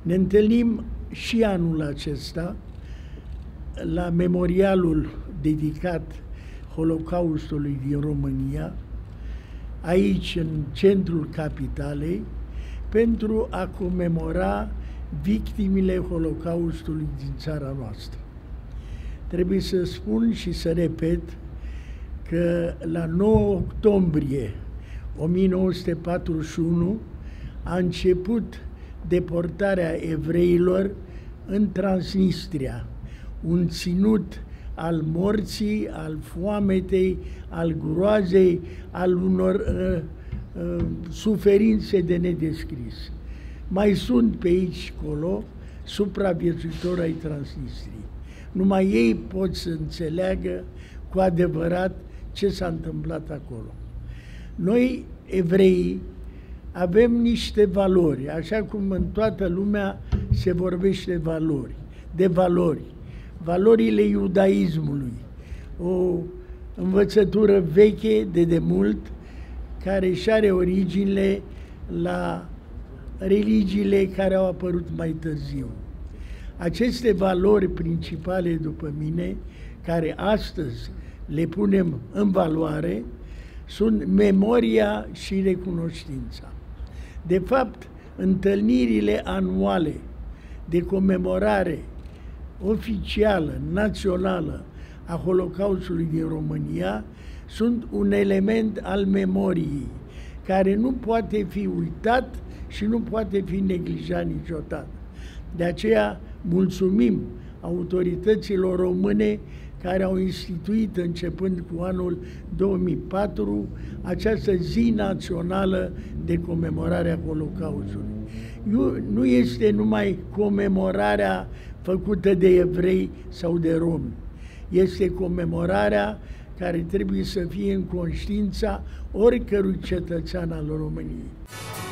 Ne întâlnim și anul acesta la memorialul dedicat Holocaustului din România, aici în centrul capitalei, pentru a comemora victimele Holocaustului din țara noastră. Trebuie să spun și să repet că la 9 octombrie 1941 a început deportarea evreilor în Transnistria, un ținut al morții, al foametei, al groazei, al unor suferințe de nedescris. Mai sunt pe aici colo supraviețuitori ai Transnistriei. Numai ei pot să înțeleagă cu adevărat ce s-a întâmplat acolo. Noi, evreii, avem niște valori, așa cum în toată lumea se vorbește de valori. Valorile iudaismului, o învățătură veche de demult, care își are originile la religiile care au apărut mai târziu. Aceste valori principale, după mine, care astăzi le punem în valoare, sunt memoria și recunoștința. De fapt, întâlnirile anuale de comemorare oficială, națională a Holocaustului din România sunt un element al memoriei, care nu poate fi uitat și nu poate fi neglijat niciodată. De aceea mulțumim autorităților române care au instituit, începând cu anul 2004, această zi națională de comemorare a Holocaustului. Nu este numai comemorarea făcută de evrei sau de romi. Este comemorarea care trebuie să fie în conștiința oricărui cetățean al României.